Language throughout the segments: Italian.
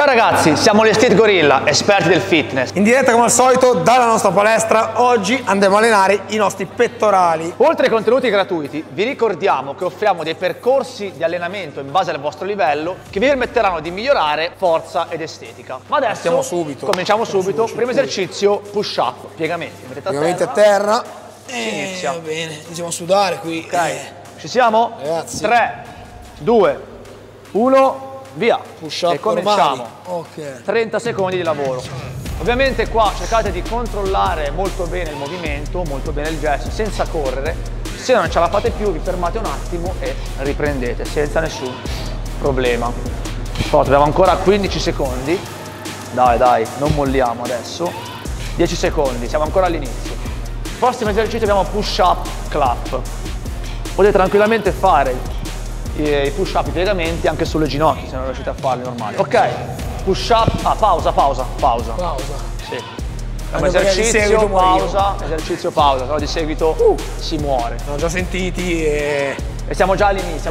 Ciao ragazzi, siamo gli Street Gorilla, esperti del fitness. In diretta come al solito dalla nostra palestra, oggi andremo a allenare i nostri pettorali. Oltre ai contenuti gratuiti, vi ricordiamo che offriamo dei percorsi di allenamento in base al vostro livello che vi permetteranno di migliorare forza ed estetica. Ma adesso cominciamo subito. Primo esercizio, push up, piegamenti. Piegamenti a terra. Si inizia. Va bene, iniziamo a sudare qui. Ok, ci siamo? Ragazzi. 3, 2, 1... via, Push up e cominciamo. normali. Ok. 30 secondi di lavoro. Ovviamente qua cercate di controllare molto bene il movimento, molto bene il gesto, senza correre. Se non ce la fate più vi fermate un attimo e riprendete senza nessun problema. Poi abbiamo ancora 15 secondi. Dai, non molliamo adesso. 10 secondi, siamo ancora all'inizio. Prossimo esercizio abbiamo push up clap. Potete tranquillamente fare i push up, i piegamenti anche sulle ginocchia se non riuscite a farli normali. Ok, push up, pausa. Sì. Esercizio, pausa, esercizio, pausa, però di seguito si muore. Sono già sentiti e siamo già all'inizio.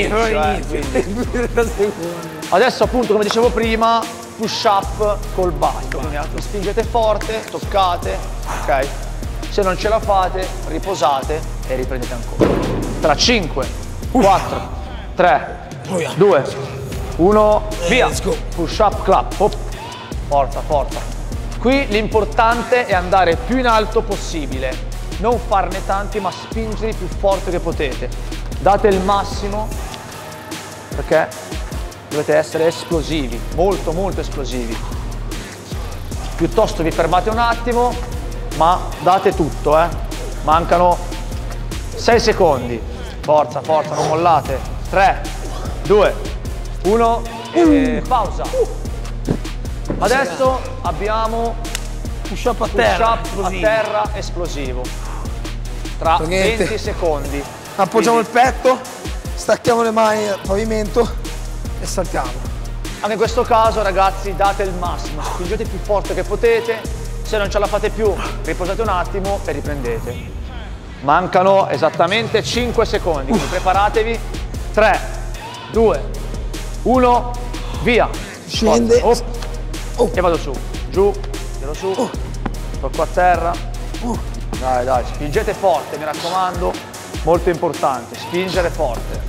Adesso appunto, come dicevo prima, push up col basto. Quindi spingete forte, toccate, ok? Se non ce la fate, riposate e riprendete ancora. Tra 5, 4, 3, 2, 1, via! Push up, clap, hop. Forza. Qui l'importante è andare più in alto possibile, non farne tanti ma spingere più forte che potete. Date il massimo perché dovete essere esplosivi, molto esplosivi. Piuttosto vi fermate un attimo, ma date tutto, Mancano 6 secondi. Forza, non mollate. 3, 2, 1 e pausa. Adesso abbiamo push up a terra esplosivo. Tra 20 secondi. Appoggiamo il petto, stacchiamo le mani dal pavimento e saltiamo. Anche in questo caso ragazzi date il massimo, spingete più forte che potete. Se non ce la fate più riposate un attimo e riprendete. Mancano esattamente 5 secondi, quindi preparatevi. 3, 2, 1, via. Scende. E vado su, giù, tiro su, tocco a terra. Dai, spingete forte, mi raccomando, molto importante, spingere forte.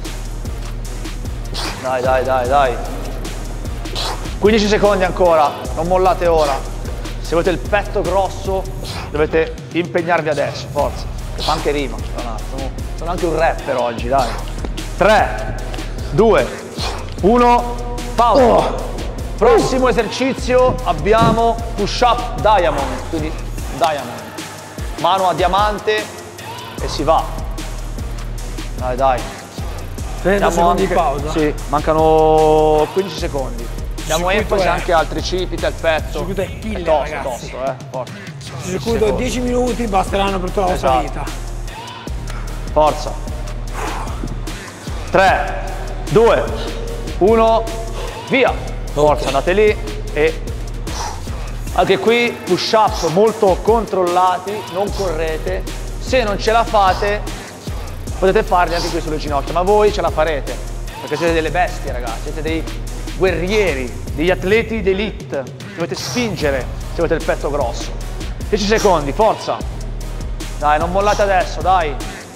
Dai. 15 secondi ancora, non mollate ora. Se volete il petto grosso dovete impegnarvi adesso, forza. Fa anche rima, sono anche un rapper oggi, dai. 3, 2, 1, pausa. Prossimo esercizio abbiamo push up diamond, quindi diamond. Mano a diamante e si va. Dai. 30 secondi di pausa? Sì, mancano 15 secondi. Diamo enfasi anche al tricipite, al petto. Il circuito è killer, ragazzi. Forza. Il circuito 10 minuti basteranno per tutta la vostra vita. Forza. 3, 2, 1, via. Forza, andate lì e anche qui push up molto controllati, non correte. Se non ce la fate potete farli anche qui sulle ginocchia, ma voi ce la farete perché siete delle bestie ragazzi, siete dei guerrieri, degli atleti d'elite. Dovete spingere se avete il petto grosso. 10 secondi, forza. Dai, non mollate adesso, dai.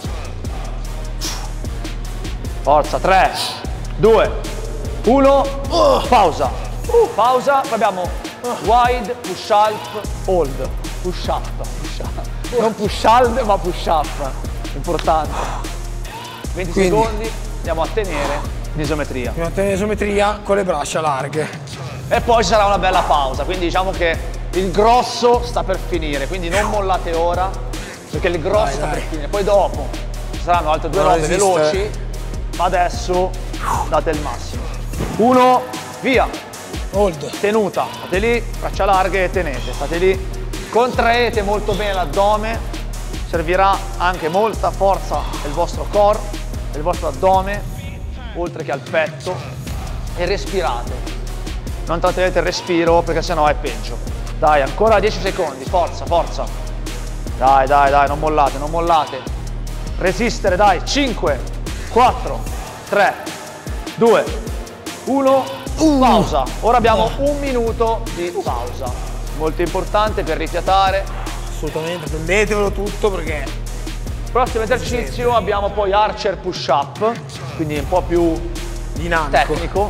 Forza, 3, 2, 1, pausa. Pausa, poi abbiamo wide, push up, hold. Push up. Non push hold, ma push up. Importante. 20 secondi, andiamo a tenere in isometria. Andiamo a tenere in isometria con le braccia larghe. E poi ci sarà una bella pausa, quindi diciamo che il grosso sta per finire, quindi non mollate ora, perché il grosso sta per finire. Poi dopo ci saranno altre due robe veloci, ma adesso date il massimo. 1, via. Hold. Tenuta, state lì, braccia larghe e tenete, state lì. Contraete molto bene l'addome, servirà anche molta forza del vostro core, del vostro addome, oltre che al petto, e respirate. Non trattenete il respiro perché sennò è peggio. Dai, ancora 10 secondi, forza. Dai, non mollate. Resistere, dai, 5, 4, 3, 2, 1, Pausa. Ora abbiamo un minuto di pausa. Molto importante per rifiatare. Assolutamente, prendetevelo tutto perché... Prossimo esercizio abbiamo poi Archer Push Up, quindi un po' più dinamico, tecnico.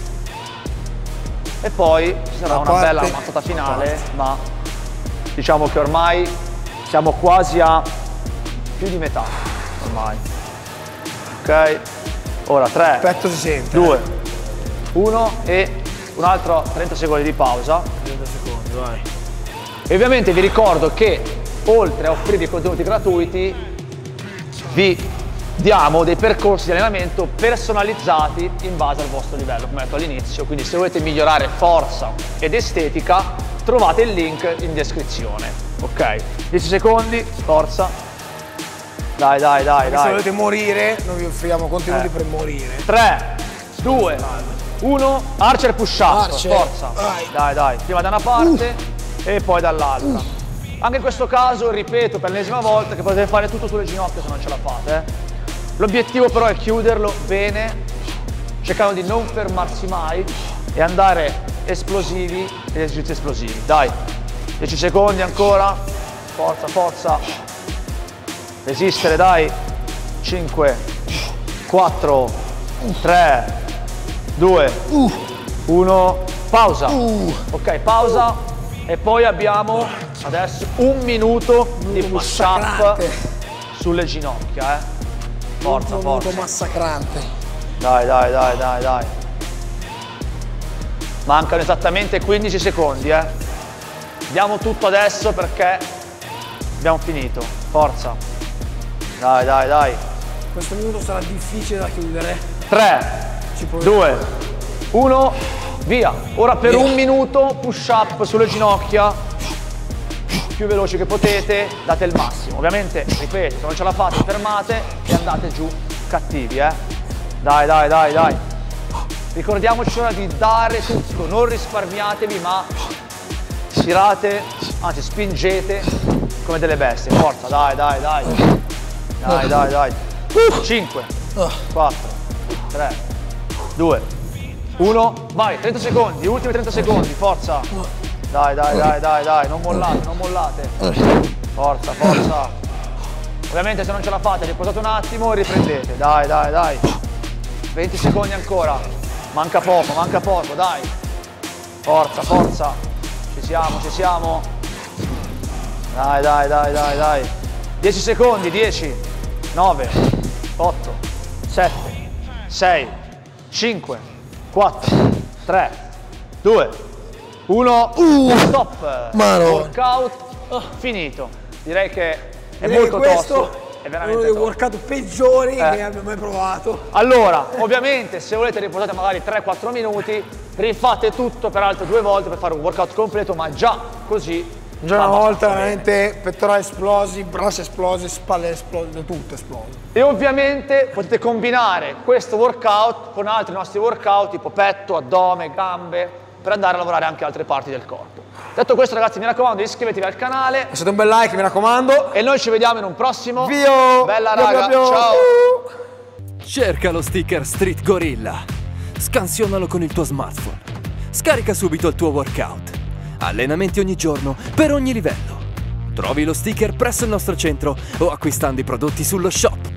E poi ci sarà una bella ammazzata finale, ma diciamo che ormai siamo quasi a più di metà. Ormai. Ok? Ora 3, petto si sente, 2, 1 e un altro 30 secondi di pausa. 30 secondi, vai. E ovviamente vi ricordo che oltre a offrire i contenuti gratuiti vi diamo dei percorsi di allenamento personalizzati in base al vostro livello, come detto all'inizio. Quindi se volete migliorare forza ed estetica trovate il link in descrizione. Ok? 10 secondi, forza. Dai, dai, dai, dai. Se volete morire, noi vi offriamo contenuti per morire. 3, 2, 1, Archer Push Up, Archer. forza. Vai. Dai, dai, prima da una parte e poi dall'altra. Anche in questo caso, ripeto per l'ennesima volta, che potete fare tutto sulle ginocchia se non ce la fate. L'obiettivo però è chiuderlo bene, cercando di non fermarsi mai e andare esplosivi ed esercizi esplosivi. Dai, 10 secondi ancora, forza, forza. Resistere, dai. 5, 4, 3, 2, 1, pausa. Ok, pausa. E poi abbiamo adesso un minuto di push up sulle ginocchia, Forza, forza. Massacrante. Dai, dai, dai, dai, dai. Mancano esattamente 15 secondi, Diamo tutto adesso perché abbiamo finito. Forza. Dai, dai, dai. Questo minuto sarà difficile da chiudere. 3, 2, 1, via. Ora per un minuto push up sulle ginocchia, più veloci che potete, date il massimo. Ovviamente, ripeto, se non ce la fate fermate e andate giù cattivi, Dai, dai, dai, dai. Ricordiamoci ora di dare tutto, non risparmiatevi, ma tirate, anzi spingete come delle bestie. Forza, dai, dai, dai. Dai, dai, dai. 5, 4, 3, 2, 1, vai, 30 secondi, ultimi 30 secondi, forza. Dai, dai, dai, dai, dai, non mollate, non mollate. Forza, forza. Ovviamente se non ce la fate riposate un attimo e riprendete. Dai, dai, dai. 20 secondi ancora. Manca poco, dai. Forza, forza. Ci siamo, ci siamo. Dai, dai, dai, dai, dai. 10 secondi, 10, 9, 8, 7, 6, 5, 4, 3, 2, 1, stop. Workout finito. Direi che è molto tosto. È veramente uno dei workout peggiori che abbia mai provato. Allora, ovviamente se volete riposate magari 3-4 minuti, rifate tutto per altre 2 volte per fare un workout completo, ma già così. Già una volta veramente pettorali esplosi, braccia esplose, spalle esplose, tutto esploso. E ovviamente potete combinare questo workout con altri nostri workout tipo petto, addome, gambe, per andare a lavorare anche altre parti del corpo. Detto questo ragazzi, mi raccomando iscrivetevi al canale. Lasciate un bel like, mi raccomando. E noi ci vediamo in un prossimo video. Bella raga, ciao. Cerca lo sticker Street Gorilla. Scansionalo con il tuo smartphone. Scarica subito il tuo workout. Allenamenti ogni giorno, per ogni livello. Trovi lo sticker presso il nostro centro o acquistando i prodotti sullo shop.